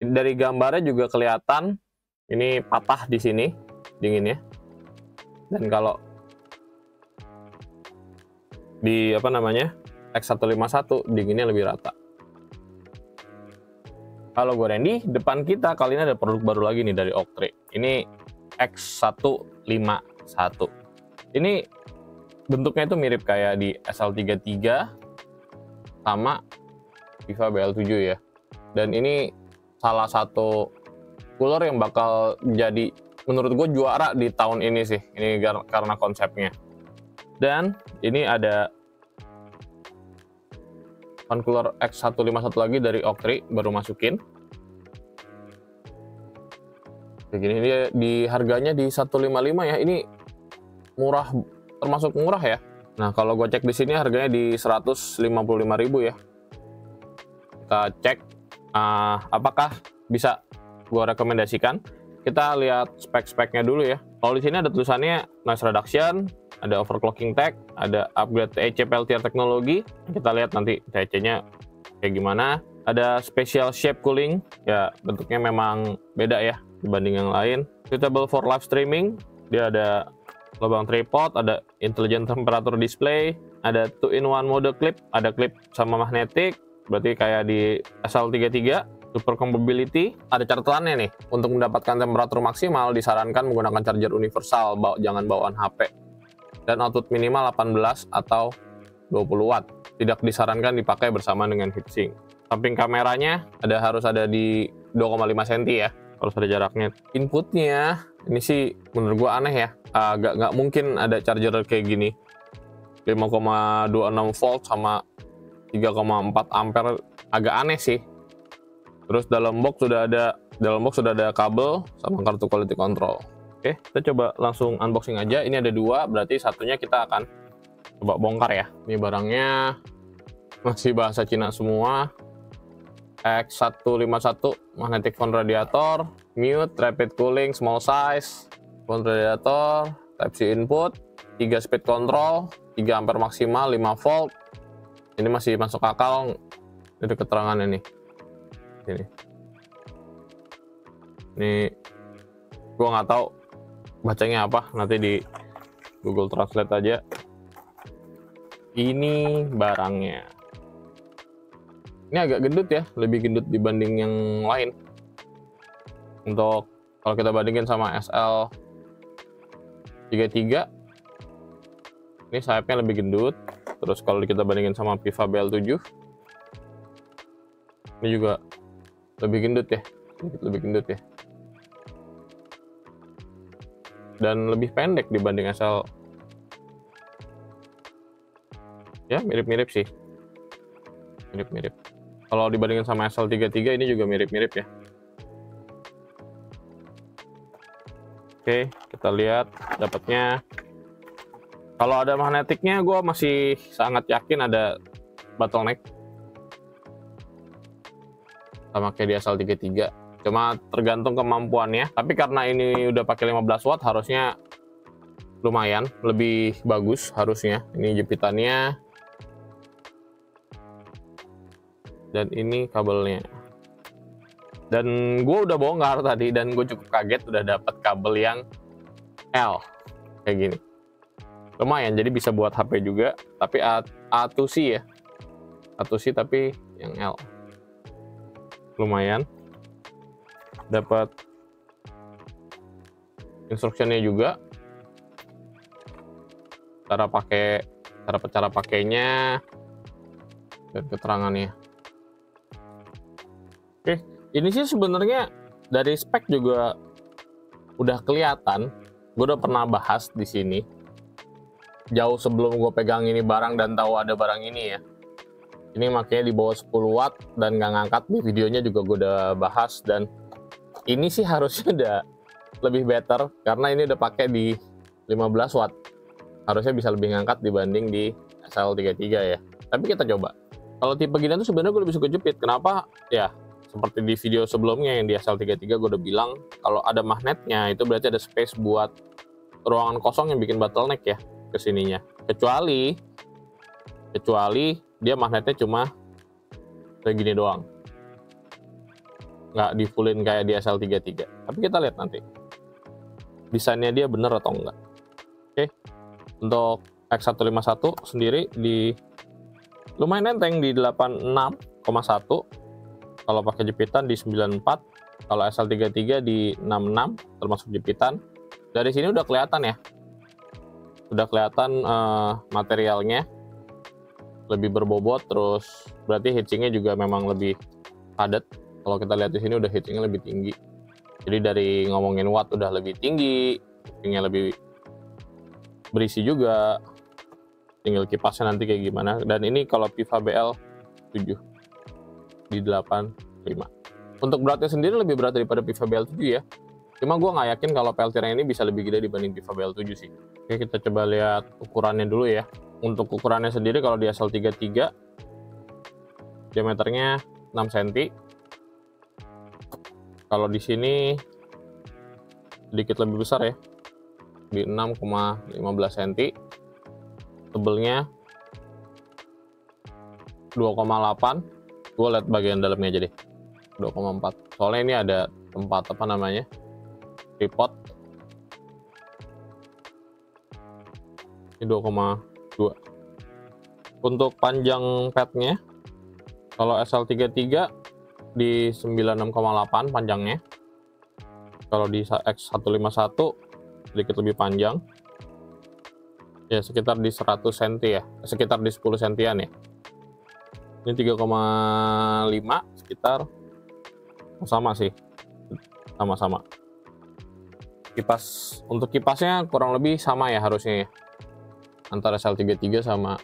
Dari gambarnya juga kelihatan ini patah di sini dinginnya. Dan kalau di X151 dinginnya lebih rata. Halo, gue Randy. Depan kita kali ini ada produk baru lagi nih dari Octree. Ini X151. Ini bentuknya itu mirip kayak di SL33 sama Viva BL7 ya. Dan ini salah satu cooler yang bakal jadi menurut gue juara di tahun ini sih. Ini karena konsepnya. Dan ini ada fan cooler X151 lagi dari Octree, baru masukin. Begini dia di harganya di 155 ya. Ini murah, termasuk murah ya. Nah, kalau gue cek di sini harganya di 155.000 ya. Kita cek apakah bisa gue rekomendasikan. Kita lihat spek-speknya dulu ya. Kalau di sini ada tulisannya noise reduction, ada overclocking tech, ada upgrade TEC Peltier teknologi. Kita lihat nanti TEC-nya kayak gimana. Ada special shape cooling, ya bentuknya memang beda ya dibanding yang lain. Suitable for live streaming, dia ada lubang tripod, ada intelligent temperature display, ada 2-in-1 mode clip, ada clip sama magnetic, berarti kayak di SL33. Super compatibility, ada catatannya nih. Untuk mendapatkan temperatur maksimal disarankan menggunakan charger universal, jangan bawaan HP. Dan output minimal 18 atau 20 watt. Tidak disarankan dipakai bersama dengan heatsink. Samping kameranya harus ada di 2,5 cm ya, harus ada jaraknya. Inputnya ini sih menurut gua aneh ya. Nggak mungkin ada charger kayak gini. 5,26 volt sama 3,4 ampere, agak aneh sih. Terus dalam box sudah ada kabel sama kartu quality control. Oke, kita coba langsung unboxing aja. Ini ada dua, berarti satunya kita akan coba bongkar ya. Ini barangnya masih bahasa Cina semua. X151 magnetic phone radiator, mute, rapid cooling, small size, phone radiator, type C input, 3 speed control, 3 ampere maksimal, 5 volt. Ini masih masuk akal. Ini keterangannya nih. Ini gua nggak tahu bacanya apa, nanti di Google Translate aja. Ini barangnya. Ini agak gendut ya, lebih gendut dibanding yang lain. Untuk kalau kita bandingin sama SL33, ini sayapnya lebih gendut. Terus kalau kita bandingin sama Viva BL7, ini juga lebih gendut ya, lebih gendut ya, dan lebih pendek dibanding SL. Ya mirip-mirip sih, mirip-mirip. Kalau dibandingin sama SL33 ini juga mirip-mirip ya. Oke, kita lihat dapatnya. Kalau ada magnetiknya, gue masih sangat yakin ada bottleneck sama kayak di SL33, cuma tergantung kemampuannya. Tapi karena ini udah pakai 15 watt, harusnya lumayan lebih bagus harusnya. Ini jepitannya, dan ini kabelnya. Dan gue udah bongkar tadi, dan gue cukup kaget udah dapat kabel yang L kayak gini. Lumayan, jadi bisa buat HP juga, tapi A2C ya, A2C tapi yang L. Lumayan. Dapat instructionnya juga, cara pakainya, dan keterangannya. Oke, ini sih sebenarnya dari spek juga udah kelihatan. Gue udah pernah bahas di sini jauh sebelum gue pegang ini barang dan tahu ada barang ini ya. Ini makanya di bawah 10 watt dan nggak ngangkat. Di videonya juga gue udah bahas, dan ini sih harusnya udah lebih better karena ini udah pakai di 15 watt. Harusnya bisa lebih ngangkat dibanding di SL33 ya. Tapi kita coba. Kalau tipe gini tuh sebenarnya gue lebih suka jepit. Kenapa? Ya seperti di video sebelumnya yang di SL33 gue udah bilang, kalau ada magnetnya itu berarti ada space buat ruangan kosong yang bikin bottleneck ya kesininya. Kecuali dia magnetnya cuma kayak gini doang. nggak di fullin kayak di SL33. Tapi kita lihat nanti desainnya dia bener atau enggak. Oke, untuk X151 sendiri di lumayan enteng di 86,1, kalau pakai jepitan di 94, kalau SL33 di 66 termasuk jepitan. Dari sini udah kelihatan ya, udah kelihatan materialnya lebih berbobot, terus berarti heatsinknya juga memang lebih padat. Kalau kita lihat di sini udah heatsinknya lebih tinggi. Jadi dari ngomongin watt udah lebih tinggi, heatsinknya lebih berisi juga. Tinggal kipasnya nanti kayak gimana. Dan ini kalau Piva BL 7 di 85. Untuk beratnya sendiri lebih berat daripada Piva BL 7 ya. Cuma gue nggak yakin kalau peltirnya ini bisa lebih gede dibanding Piva BL 7 sih. Oke, kita coba lihat ukurannya dulu ya. Untuk ukurannya sendiri kalau di SL33 diameternya 6 cm. Kalau di sini sedikit lebih besar ya, di 6,15 cm. Tebelnya 2,8. Gue lihat bagian dalamnya aja deh, 2,4. Soalnya ini ada tempat apa namanya, tripod. Ini 2,2. Untuk panjang padnya, kalau SL33 di 96,8 panjangnya. Kalau di X151 sedikit lebih panjang. Ya sekitar di 100 cm ya, sekitar di 10 cm-an ya. Ini 3,5 sekitar sama sih, sama-sama. Kipas, untuk kipasnya kurang lebih sama ya harusnya ya, antara SL33 sama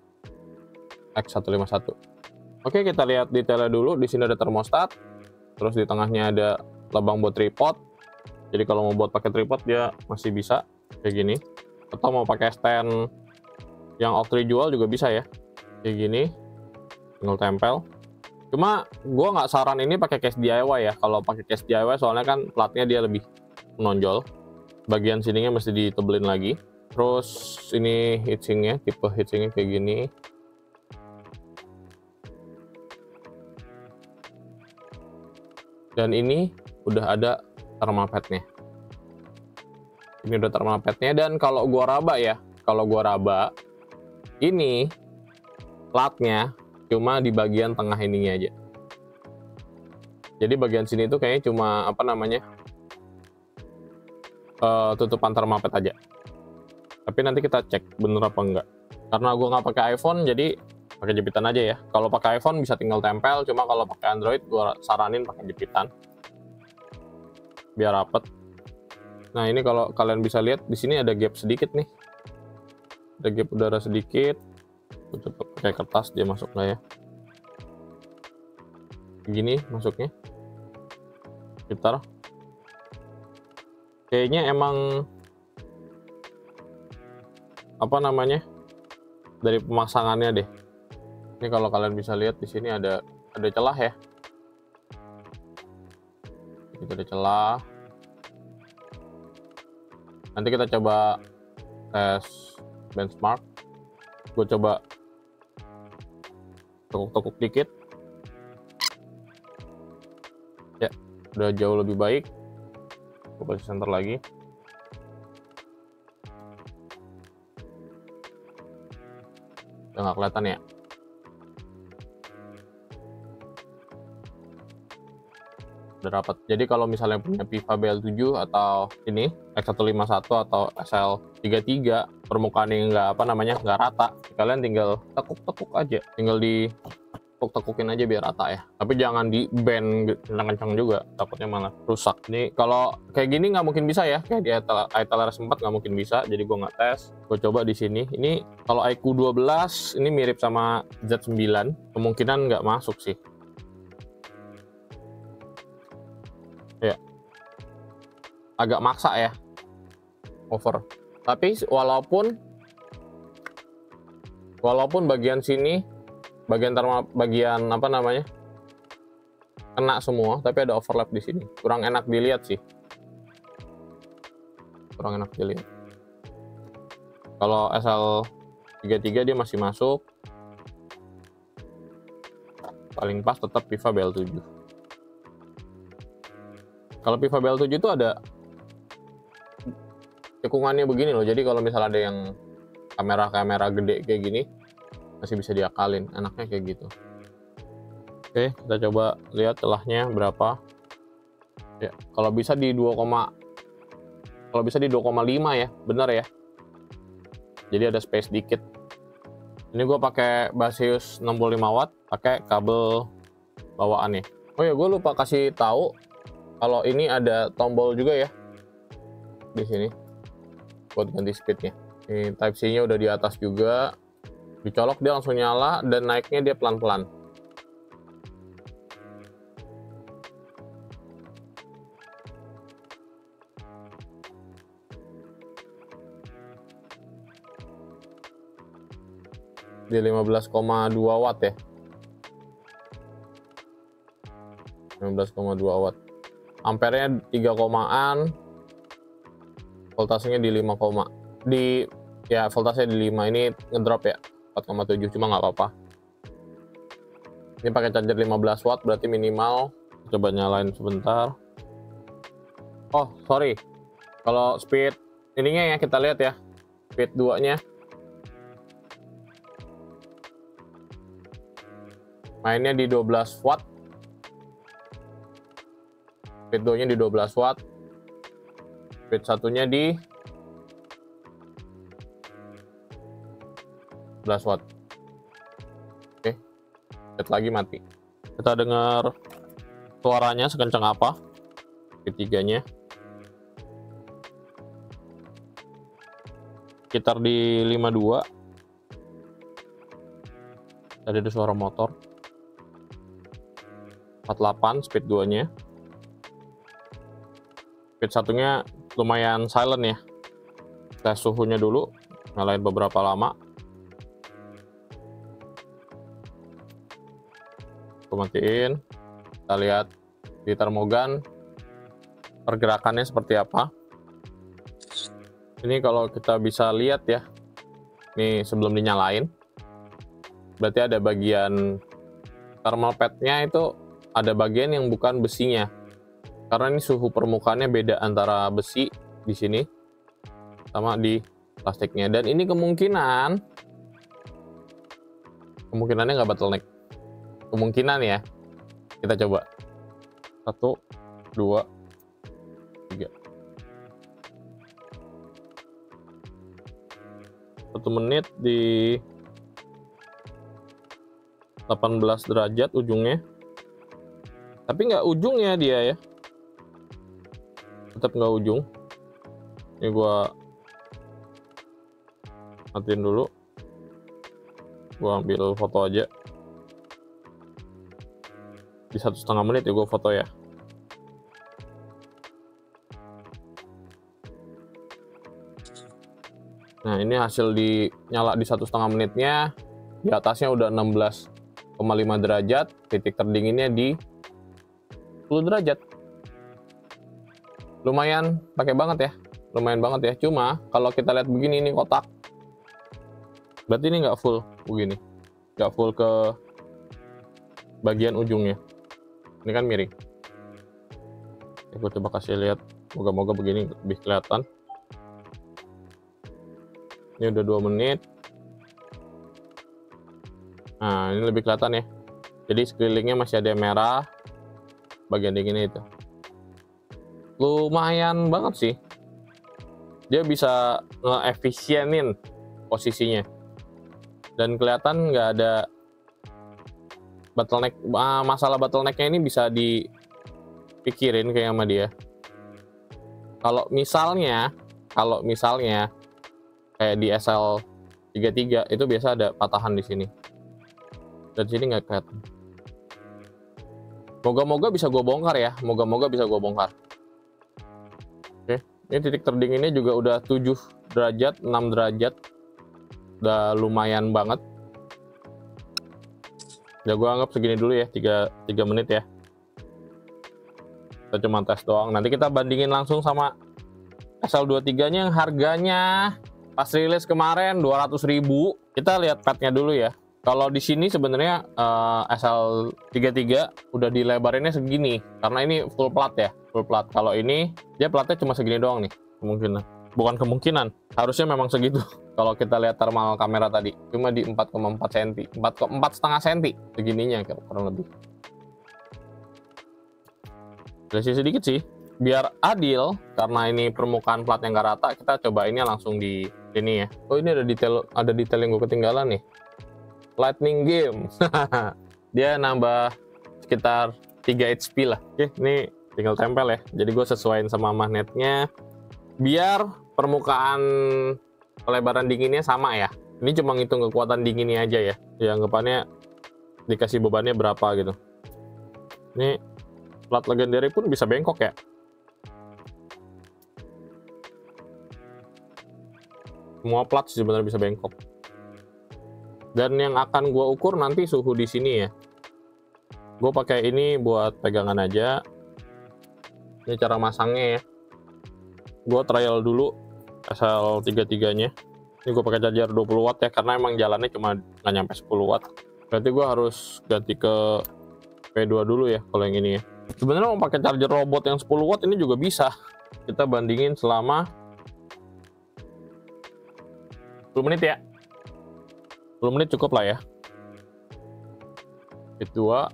X151. Oke, kita lihat detailnya dulu. Di sini ada termostat, terus di tengahnya ada lubang buat tripod. Jadi kalau mau buat pakai tripod dia masih bisa kayak gini, atau mau pakai stand yang Oakley jual juga bisa ya, kayak gini, tinggal tempel. Cuma gue nggak saran ini pakai case DIY ya. Kalau pakai case DIY soalnya kan platnya dia lebih menonjol, bagian sininya mesti ditebelin lagi. Terus ini heatsinknya, tipe heatsinknya kayak gini. Dan ini udah ada thermal pad-nya. Ini udah thermal pad-nya. Dan kalau gua raba ya, ini platnya cuma di bagian tengah ininya aja. Jadi bagian sini tuh kayaknya cuma apa namanya, tutupan thermal pad aja. Tapi nanti kita cek bener apa enggak. Karena gua nggak pakai iPhone, jadi pakai jepitan aja ya. Kalau pakai iPhone bisa tinggal tempel, cuma kalau pakai Android gua saranin pakai jepitan biar rapet. Nah, ini kalau kalian bisa lihat di sini ada gap sedikit nih. Ada gap udara sedikit. Gua coba pakai kertas dia masuk nggak ya? Gini masuknya. Sekitar. Kayaknya emang apa namanya? Dari pemasangannya deh. Ini kalau kalian bisa lihat di sini ada celah ya. Kita ada celah. Nanti kita coba tes benchmark. Gue coba tekuk-tekuk dikit. Ya, udah jauh lebih baik. Gue kasih center lagi. Udah nggak kelihatan ya. Udah rapat. Jadi kalau misalnya punya Piva BL7 atau ini X151 atau SL33 permukaan yang nggak rata, kalian tinggal tekuk-tekuk aja, tinggal di tekuk-tekukin aja biar rata ya. Tapi jangan di bend kencang-kencang juga, takutnya malah rusak. Ini kalau kayak gini nggak mungkin bisa ya, kayak di ITLRS 4 nggak mungkin bisa, jadi gue nggak tes. Gue coba di sini. Ini kalau IQ 12 ini mirip sama Z9, kemungkinan nggak masuk sih. Ya, agak maksa ya, over. Tapi walaupun bagian sini, bagian apa namanya, kena semua, tapi ada overlap di sini. Kurang enak dilihat sih. Kurang enak dilihat. Kalau SL33 dia masih masuk. Paling pas tetap Piva BL7. Kalau Piva BL7 itu ada cekungannya begini loh, jadi kalau misalnya ada yang kamera gede kayak gini masih bisa diakalin, enaknya kayak gitu. Oke, kita coba lihat celahnya berapa ya. Kalau bisa di 2,5 ya, benar ya, jadi ada space dikit. Ini gue pakai Baseus 65 watt, pakai kabel bawaannya. Oh ya, gue lupa kasih tahu kalau ini ada tombol juga ya di sini buat ganti speednya. Ini Type C nya udah di atas juga, dicolok dia langsung nyala, dan naiknya dia pelan-pelan. Di 15,2 watt ya, 15,2 watt, ampernya 3 komaan, voltasenya di 5, ya voltasenya di 5. Ini ngedrop ya 4,7, cuma nggak apa-apa. Ini pakai charger 15 watt, berarti minimal. Coba nyalain sebentar. Oh sorry, kalau speed ininya ya, kita lihat ya, speed 2 nya mainnya di 12 watt, speed 2 nya di 12 watt, speed 1 nya di 11 watt. Oke, set lagi mati. Kita dengar suaranya sekencang apa, speed 3 nya sekitar di 52. Tadi ada suara motor. 48 speed 2 nya, speed 1 nya lumayan silent ya. Tes suhunya dulu, nyalain beberapa lama. Aku matiin, kita lihat di termogan pergerakannya seperti apa. Ini kalau kita bisa lihat ya, ini sebelum dinyalain, berarti ada bagian thermal pad-nya itu, ada bagian yang bukan besinya, karena ini suhu permukaannya beda antara besi di sini sama di plastiknya. Dan ini kemungkinannya nggak bottleneck, kemungkinan ya. Kita coba 1, 2, 3. 1 menit di 18 derajat ujungnya, tapi nggak ujungnya dia ya, tetap nggak ujung. Ini gua matiin dulu, gua ambil foto aja di 1,5 menit ya, gua foto ya. Nah ini hasil di nyala di 1,5 menitnya, di atasnya udah 16,5 derajat, titik terdinginnya di 10 derajat. Lumayan pakai banget ya, lumayan banget ya. Cuma kalau kita lihat begini, ini kotak, berarti ini nggak full begini, nggak full ke bagian ujungnya. Ini kan miring. Aku coba kasih lihat, moga-moga begini lebih kelihatan. Ini udah 2 menit. Nah ini lebih kelihatan ya, jadi sekelilingnya masih ada yang merah, bagian dinginnya itu. Lumayan banget sih, dia bisa nge-efisienin posisinya, dan kelihatan nggak ada bottleneck. Masalah bottlenecknya ini bisa dipikirin kayak sama dia. Kalau misalnya kayak di SL33 itu biasa ada patahan di sini, dan sini nggak kelihatan. Moga-moga bisa gue bongkar ya, moga-moga bisa gue bongkar. Oke, ini titik terdinginnya juga udah 7 derajat, 6 derajat, udah lumayan banget. Ya gue anggap segini dulu ya, 3 menit ya. Kita cuma tes doang, nanti kita bandingin langsung sama SL23 nya yang harganya pas rilis kemarin 200.000. Kita lihat padnya dulu ya, Kalau di sini sebenarnya SL33 udah dilebarinnya segini karena ini full plat ya, full plat. Kalau ini dia platnya cuma segini doang nih, kemungkinan. Bukan kemungkinan, harusnya memang segitu. Kalau kita lihat thermal kamera tadi, cuma di 4,4 cm, 4,5 cm segininya kurang lebih. Resi sedikit sih, biar adil karena ini permukaan plat yang nggak rata. Kita coba ini langsung di sini ya. Oh, ini ada detail yang gue ketinggalan nih. Lightning game. Dia nambah sekitar 3 HP lah. Oke, ini tinggal tempel ya. Jadi gue sesuaiin sama magnetnya biar permukaan pelebaran dinginnya sama ya. Ini cuma ngitung kekuatan dinginnya aja ya. Ya anggapannya dikasih bebannya berapa gitu. Ini plat legendary pun bisa bengkok ya. Semua plat sebenarnya bisa bengkok. Dan yang akan gue ukur nanti suhu di sini ya. Gue pakai ini buat pegangan aja. Ini cara masangnya ya. Gue trial dulu SL33-nya. Ini gue pakai charger 20 watt ya, karena emang jalannya cuma nggak nyampe 10 watt. Berarti gue harus ganti ke P2 dulu ya kalau yang ini ya. Sebenarnya mau pakai charger robot yang 10 watt ini juga bisa. Kita bandingin selama 10 menit ya. 10 menit cukup lah ya. Itu 2.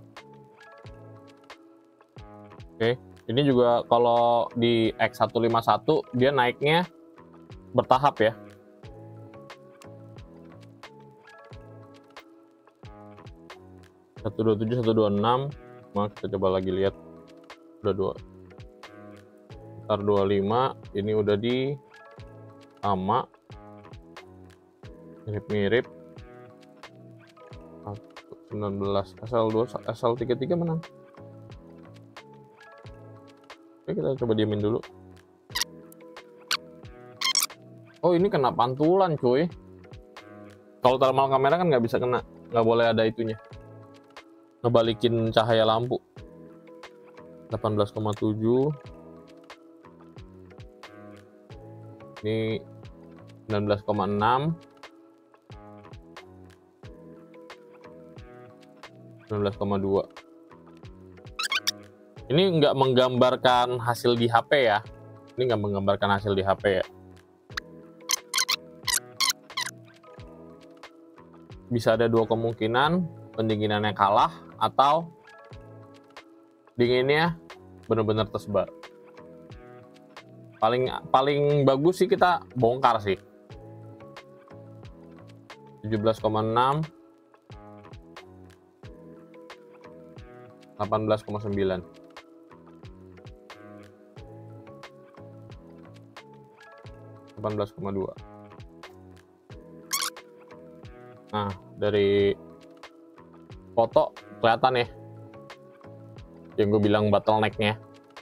Oke, ini juga kalau di X151 dia naiknya bertahap ya. Satu 27, 126. Nah, kita coba lagi lihat. Udah 2. Ntar 25. Ini udah di sama. Mirip-mirip. 19 SL33 menang. Oke, kita coba diamin dulu. Oh, ini kena pantulan cuy. Kalau thermal kamera kan nggak bisa kena, nggak boleh ada itunya, ngebalikin cahaya lampu. 18,7. Ini 19,6. 19,2. Ini nggak menggambarkan hasil di HP ya. Ini nggak menggambarkan hasil di HP ya. Bisa ada dua kemungkinan, pendinginannya kalah atau dinginnya benar-benar tersebar. Paling bagus sih kita bongkar sih. 17,6. 18,9. Nah, dari foto kelihatan ya yang gue bilang bottlenecknya,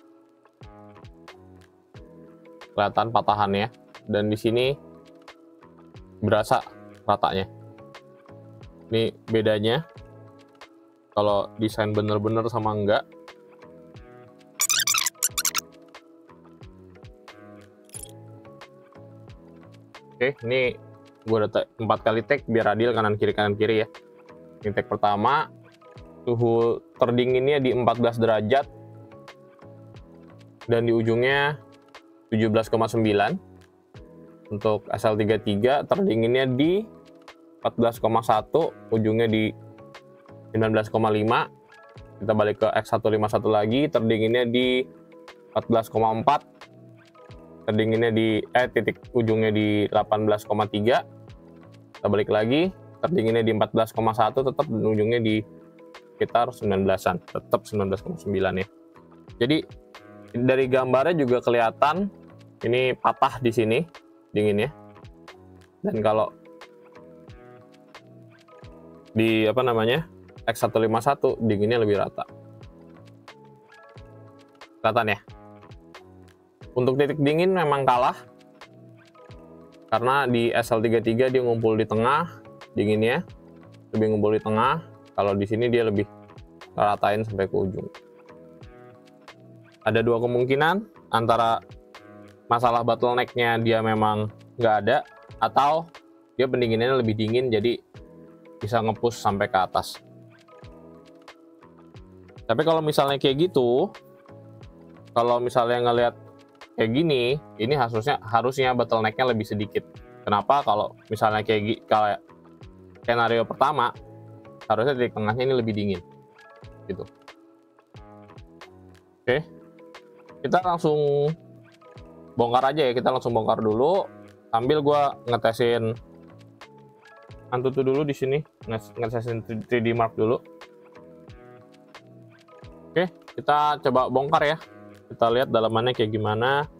kelihatan patahannya, dan di sini berasa ratanya. Ini bedanya kalau desain bener-bener sama enggak. Oke, ini gue udah 4 kali take biar adil kanan kiri ya. Ini take pertama, suhu terdinginnya di 14 derajat dan di ujungnya 17,9. Untuk SL33 terdinginnya di 14,1, ujungnya di 19,5. Kita balik ke X151 lagi, terdinginnya di 14,4, terdinginnya di titik ujungnya di 18,3. Kita balik lagi, terdinginnya di 14,1, tetap ujungnya di sekitar 19-an, tetap 19,9 ya. Jadi dari gambarnya juga kelihatan ini patah di sini dinginnya, dan kalau di X151 dinginnya lebih rata. Kelihatan ya. Untuk titik dingin memang kalah karena di SL33 dia ngumpul di tengah, dinginnya lebih ngumpul di tengah. Kalau di sini dia lebih ratain sampai ke ujung. Ada dua kemungkinan, antara masalah bottlenecknya dia memang nggak ada, atau dia pendinginannya lebih dingin jadi bisa nge-push sampai ke atas. Tapi kalau misalnya kayak gitu, kalau misalnya ngelihat kayak gini, ini harusnya bottleneck-nya lebih sedikit. Kenapa? Kalau misalnya kayak skenario pertama, harusnya titik tengahnya ini lebih dingin gitu. Oke, kita langsung bongkar aja ya, kita langsung bongkar dulu sambil gua ngetesin Antutu dulu di sini, ngetesin 3D Mark dulu. Oke, kita coba bongkar ya, kita lihat dalamannya kayak gimana.